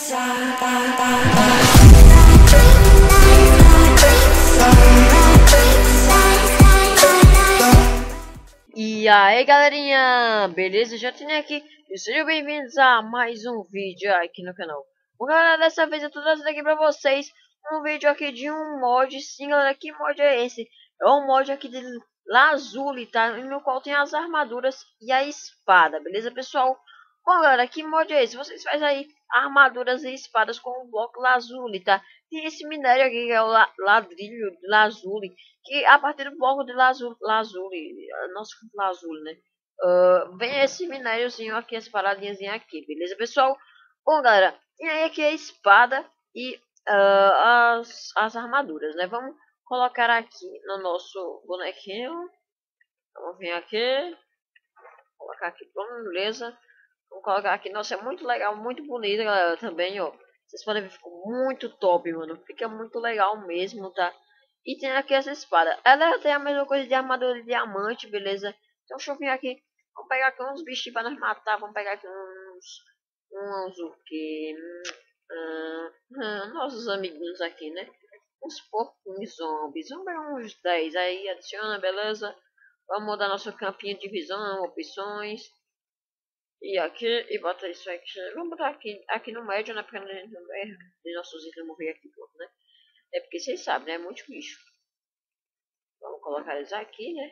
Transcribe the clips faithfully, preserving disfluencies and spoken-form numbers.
E aí galerinha, beleza? Já tenho aqui e sejam bem-vindos a mais um vídeo aqui no canal. Bom galera, dessa vez eu tô trazendo aqui pra vocês um vídeo aqui de um mod. Sim galera, que mod é esse? É um mod aqui de Lazuli, tá? No qual tem as armaduras e a espada, beleza pessoal? Bom galera, que mod é esse? Vocês fazem aí armaduras e espadas com o bloco Lazuli, tá? Tem esse minério aqui que é o la ladrilho de Lazuli, que a partir do bloco de lazuli, lazuli nosso lazuli, né? Uh, vem esse minériozinho aqui, essa paradinhazinha aqui, beleza pessoal? Bom galera, e aí aqui é a espada e uh, as, as armaduras, né? Vamos colocar aqui no nosso bonequinho. Vamos vir aqui, colocar aqui, beleza? Vamos colocar aqui, nossa, é muito legal, muito bonito galera, também, ó. Vocês podem ver, ficou muito top, mano. Fica muito legal mesmo, tá? E tem aqui essa espada. Ela tem a mesma coisa de armadura de diamante, beleza? Então deixa eu vir aqui. Vamos pegar aqui uns bichinhos para nós matar. Vamos pegar aqui uns... Uns o que? Hum, hum, nossos amiguinhos aqui, né? Uns porquinhos zombies. Vamos pegar uns dez aí. Adiciona, beleza? Vamos mudar nosso campinho de visão, opções. E aqui, e bota isso aqui. Vamos botar aqui, aqui no médio, né? Porque não é de nossos itens morrer aqui todo, né? É porque vocês sabem, né? É muito bicho. Vamos colocar eles aqui, né?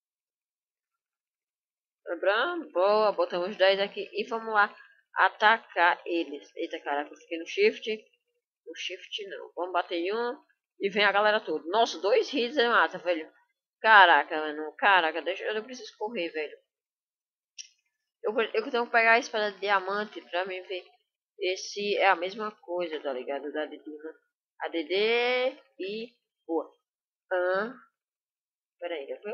Lembrando, boa, botamos dez aqui e vamos lá atacar eles. Eita, caraca, eu fiquei no shift. No shift não. Vamos bater em um e vem a galera toda. Nossa, dois hits ele mata, velho. Caraca, mano. Caraca, deixa eu, eu preciso correr, velho. Eu, eu tenho que pegar a espada de diamante pra mim ver esse é a mesma coisa, tá ligado? Da D D, né? A D D e boa. Ah, pera aí, viu?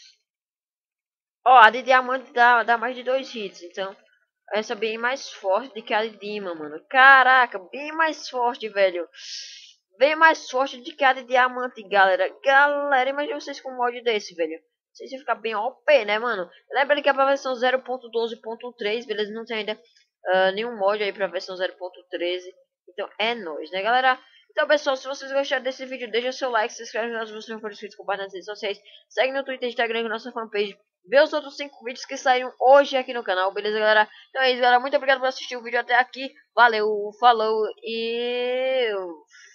Ó, a de diamante dá, dá mais de dois hits, então essa é bem mais forte do que a de Dima, mano. Caraca, bem mais forte, velho. Bem mais forte do que a de diamante, galera. Galera, imagina vocês com um mod desse, velho. Vocês iam ficar bem O P, né, mano? Lembra que é pra versão zero ponto doze ponto três, beleza? Não tem ainda uh, nenhum mod aí pra versão zero ponto treze. Então é nóis, né, galera? Então, pessoal, se vocês gostaram desse vídeo, deixa seu like, se inscreve no canal se você não for inscrito, compartilha nas redes sociais. Segue no Twitter, Instagram e nossa fanpage. Vê os outros cinco vídeos que saíram hoje aqui no canal, beleza, galera? Então é isso, galera. Muito obrigado por assistir o vídeo até aqui. Valeu, falou e...